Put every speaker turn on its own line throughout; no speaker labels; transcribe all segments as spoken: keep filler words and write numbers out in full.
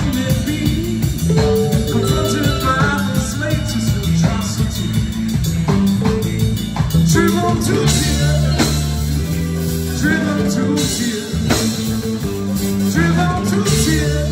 may be, confronted by this latest atrocity, driven to tears, driven to tears, driven to tears.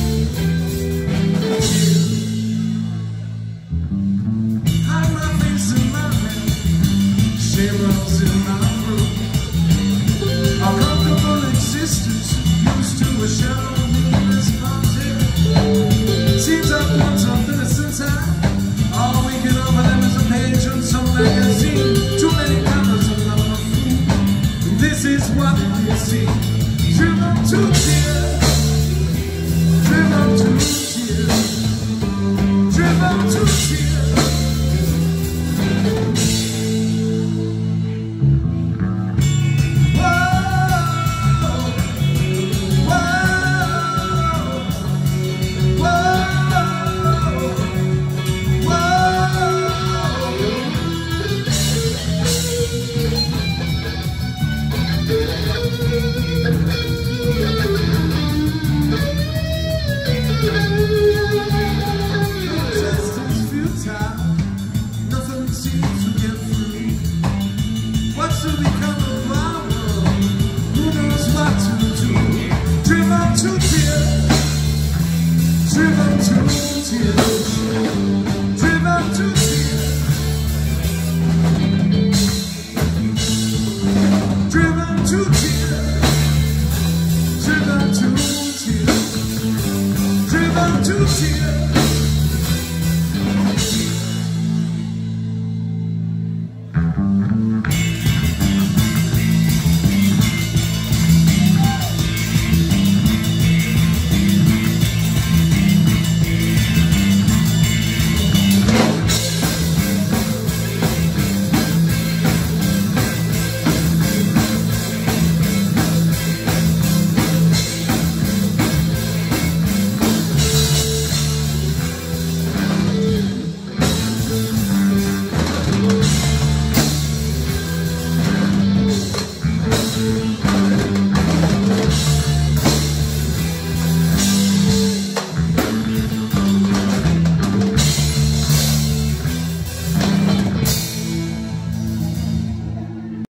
Hide my face in my hand, shame runs in my throat. Our comfortable existence used to a shadow in this mountain. Seems like once of innocent time, all we can offer them is a page on some magazine. Too many colors of love. This is what we see. Driven to tears, driven to tears, driven to tears. Nothing seems to get free. What's to become of our world? Who knows what to do? Driven to tears, driven to tears, driven to tears, driven to tears, driven to tears, driven to tears.